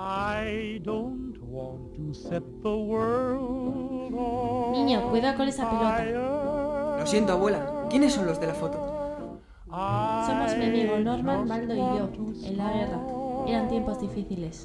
Niño, cuidado con esa pelota. Lo siento, abuela. ¿Quiénes son los de la foto? Somos mi amigo Norman, Baldo y yo, en la guerra. Eran tiempos difíciles.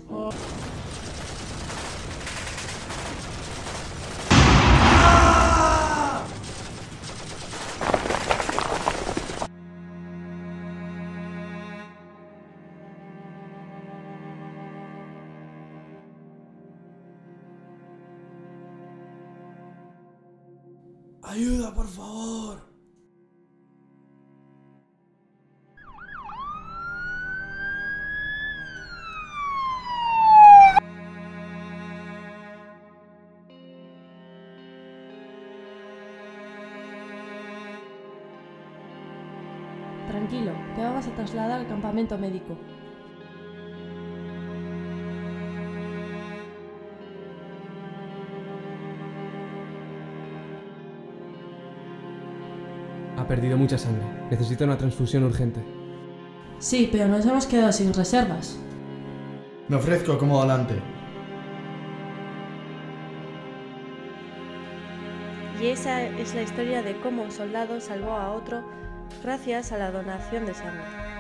¡Ayuda, por favor! Tranquilo, te vamos a trasladar al campamento médico. Ha perdido mucha sangre. Necesita una transfusión urgente. Sí, pero nos hemos quedado sin reservas. Me ofrezco como donante. Y esa es la historia de cómo un soldado salvó a otro gracias a la donación de sangre.